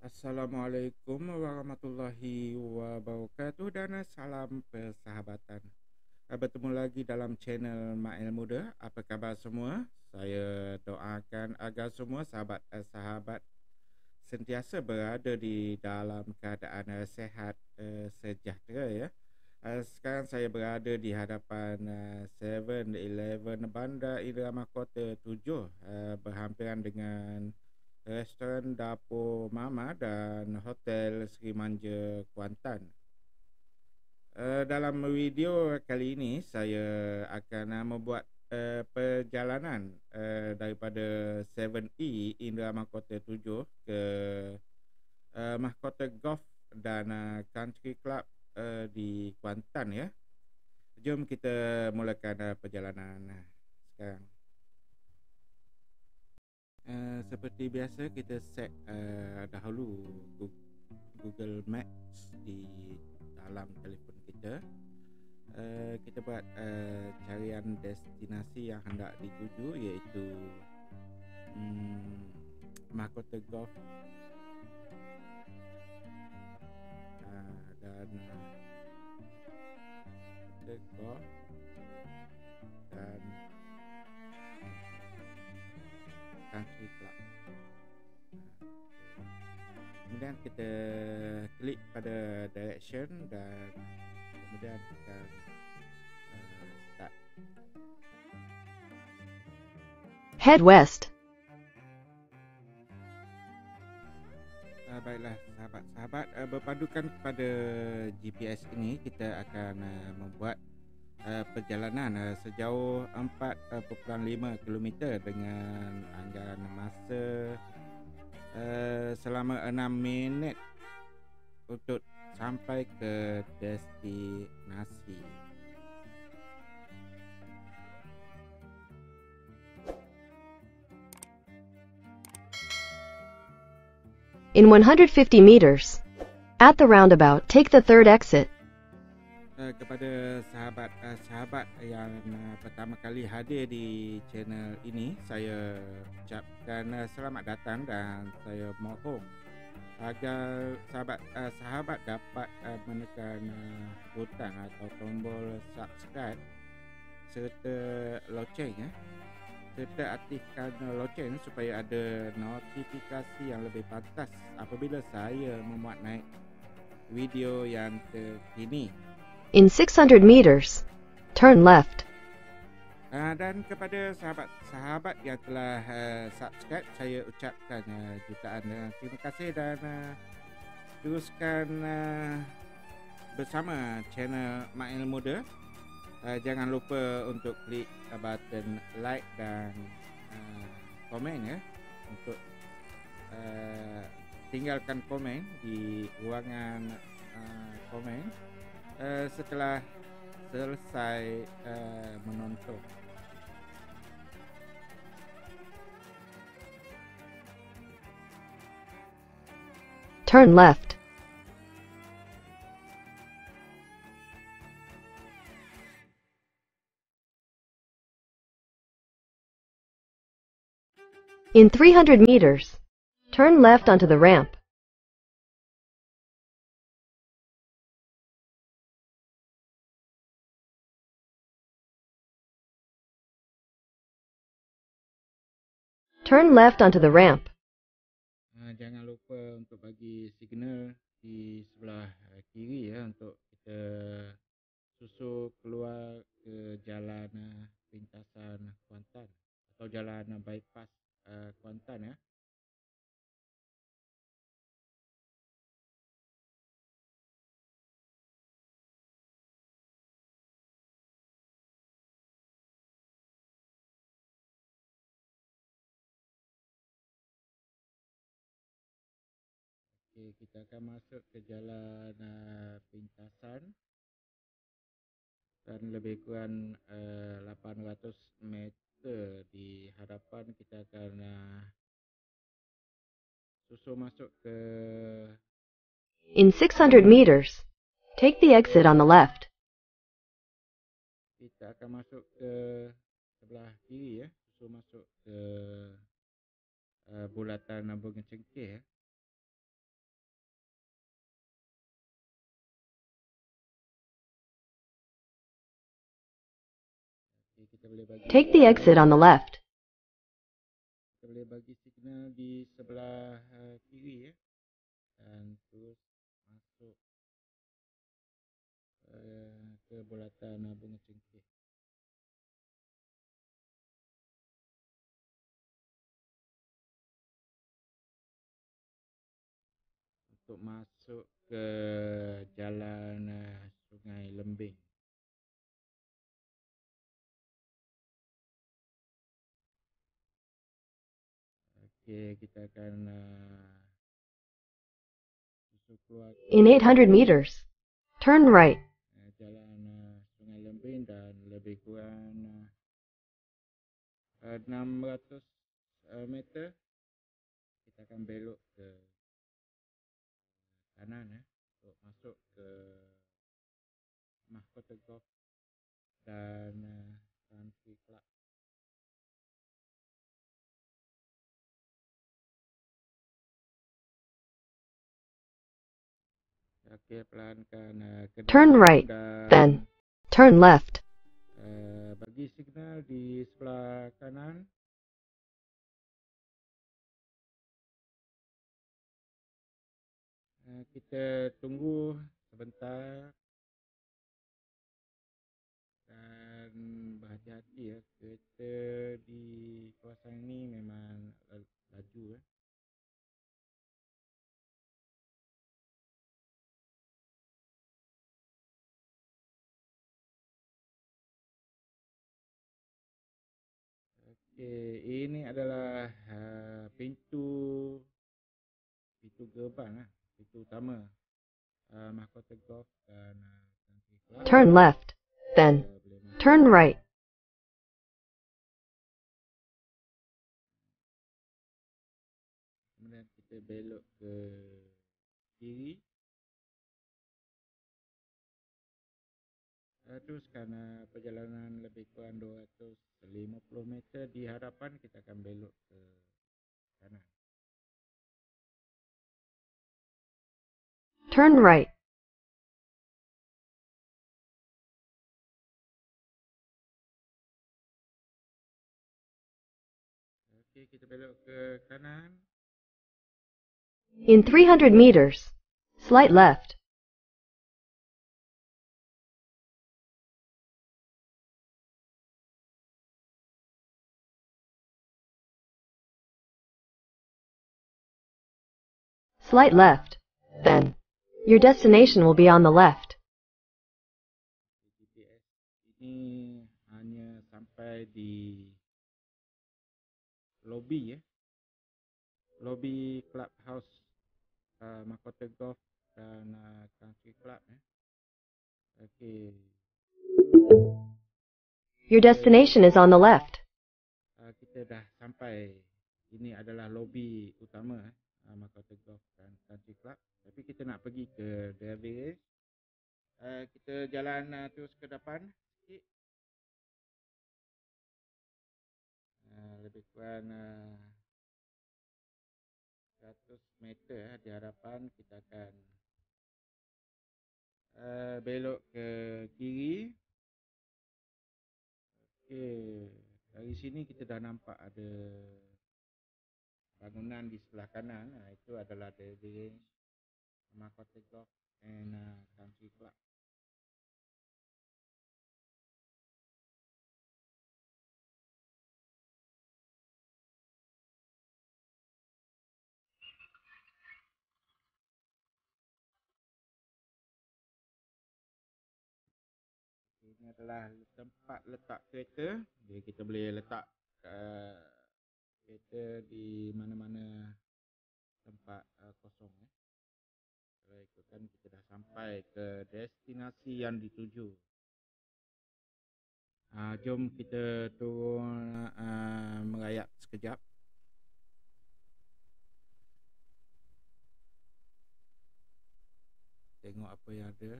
Assalamualaikum warahmatullahi wabarakatuh dan salam persahabatan. Bertemu lagi dalam channel Mail Muda. Apa khabar semua? Saya doakan agar semua sahabat-sahabat sentiasa berada di dalam keadaan sehat sejahtera ya. Sekarang saya berada di hadapan 7-Eleven Bandar Indra Mahkota 7 berhampiran dengan restoran Dapur Mama dan Hotel Sri Manja Kuantan. Dalam video kali ini saya akan membuat perjalanan daripada 7E Indra Mahkota 7 ke Mahkota Golf dan Country Club di Kuantan ya. Jom kita mulakan perjalanan sekarang. Seperti biasa kita set dahulu Google Maps di dalam telefon kita. Kita buat carian destinasi yang hendak dituju, iaitu Mahkota Golf dan Mahkota Golf dan Country Club. Kemudian kita klik pada direction dan kemudian kita start. Head west. Baiklah sahabat-sahabat, berpandukan kepada GPS ini kita akan membuat perjalanan sejauh 4.5 km dengan anggaran masa selama 6 minit untuk sampai ke destinasi. In 150 meters, at the roundabout, take the third exit. Kepada sahabat-sahabat yang pertama kali hadir di channel ini, saya ucapkan selamat datang dan saya mohon agar sahabat-sahabat dapat menekan butang atau tombol subscribe serta loceng serta aktifkan loceng supaya ada notifikasi yang lebih pantas apabila saya memuat naik video yang terkini. In 600 meters, turn left. Dan kepada sahabat-sahabat yang telah subscribe, saya ucapkan jutaan terima kasih dan teruskan bersama channel Mail Muda. Jangan lupa untuk klik button like dan komen ya, untuk tinggalkan komen di ruangan komen setelah selesai menonton. Turn left. In 300 meters, turn left onto the ramp. Turn left onto the ramp. Jangan lupa untuk bagi signal di sebelah kiri ya, untuk kita susul keluar ke jalan pintasan Kuantan atau jalan bypass Kuantan ya. Okay, kita akan masuk ke jalan pintasan dan lebih kurang 800 meter di hadapan kita akan susul masuk ke. In 600 meters, take the exit on the left. Kita akan masuk ke sebelah kiri ya, susul masuk ke bulatan Bunga Cengkeh ya. boleh bagi Take the exit on the left. kita boleh bagi signal di sebelah kiri ya, dan terus masuk ke bulatan bunga cengkeh. Untuk masuk ke jalan Sungai Lembing. Okey, kita akan masuk keluar In 800 meters, turn right. jalan Sungai Lembing, dan lebih kurang 600 meter kita akan belok ke kanan untuk masuk ke Mahkota Golf dan Country Club. Okey, pelankan ke Turn depan right, dan then turn left. bagi signal di sebelah kanan. Kita tunggu sebentar dan berhati-hati ya, kereta di kawasan ini memang laju . Okey, ini adalah pintu gerbang pintu utama Mahkota Golf dan Country Club. Turn left, then turn right. Kemudian kita belok ke kiri. Teruskan perjalanan lebih kurang 250 meter di hadapan, kita akan belok ke kanan. Turn right. Okey, kita belok ke kanan. In 300 meters, slight left. Slight left, then your destination will be on the left. GPS ini hanya sampai di lobi lobi clubhouse Mahkota Golf dan Country Club Okey. Your destination is on the left. Kita dah sampai. Ini adalah lobi utama Mahkota Golf dan Country Club. Tapi kita nak pergi ke driving range. Kita jalan terus ke depan sikit. Lebih kurang 100 meter di hadapan, kita akan belok ke kiri. Okey, dari sini kita dah nampak ada bangunan di sebelah kanan. Itu adalah driving range Mahkota Golf and Country Club. Ini adalah tempat letak kereta. Jadi kita boleh letak kereta di mana-mana tempat kosong. Kalau ikutkan, kita dah sampai ke destinasi yang dituju. Jom kita turun merayap sekejap. Tengok apa yang ada.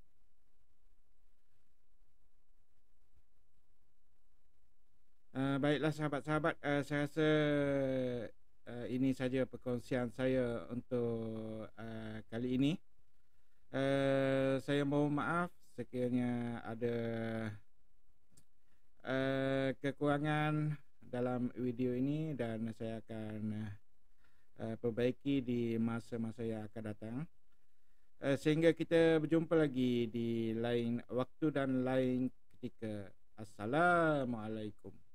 Baiklah sahabat-sahabat, saya rasa ini saja perkongsian saya untuk kali ini. Saya mohon maaf sekiranya ada kekurangan dalam video ini dan saya akan perbaiki di masa-masa yang akan datang. Sehingga kita berjumpa lagi di lain waktu dan lain ketika. Assalamualaikum.